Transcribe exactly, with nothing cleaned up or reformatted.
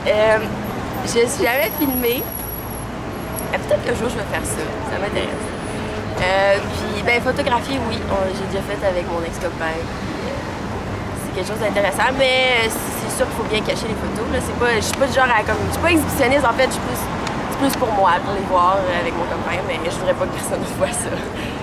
Euh, je suis jamais filmée. Euh, Peut-être qu'un jour je vais faire ça, ça m'intéresse. Euh, puis, ben, photographie, oui, j'ai déjà fait avec mon ex-copain. Euh, c'est quelque chose d'intéressant, mais c'est sûr qu'il faut bien cacher les photos. C'est pas, je suis pas du genre à comme. Je suis pas exhibitionniste en fait, je suis plus, c'est plus pour moi, pour les voir avec mon copain, mais je voudrais pas que personne voit ça.